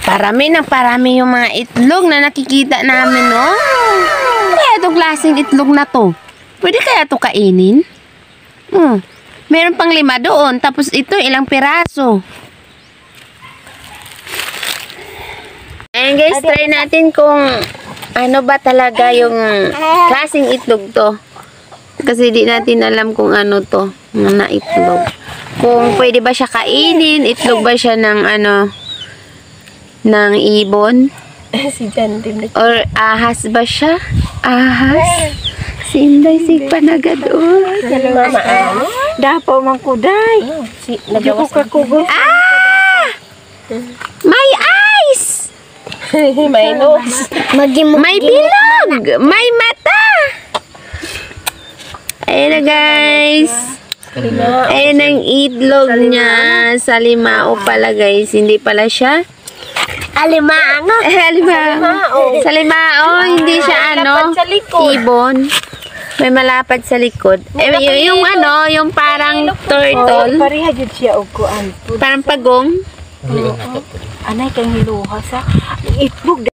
Parami yung mga itlog na nakikita namin, no? Kaya itong klaseng itlog na to. Pwede kaya to kainin? Meron pang 5 doon. Tapos ito, ilang piraso. Ayan guys, try natin kung ano ba talaga yung klaseng itlog to. Kasi di natin alam kung ano to, na itlog. Kung pwede ba siya kainin, itlog ba siya ng ano, ng ibon? Si Jandim. Or ahas ba siya? Ahas? Si Inday, si Panagador. Mama, dapaw mang kuday. Nagawas ka kubo. Ah! May eyes! May nose. May bilog! May mata! Ayan na guys. Ayan ang itlog niya. Sa limao pala guys. Hindi pala siya. Alimango. Sa limao. Hindi siya ano. Ibon. May malapad sa likod. Yung ano. Yung parang turtle. Pariha jud siya og kuan. Parang pagong. Anay kang hiluha sa itlog.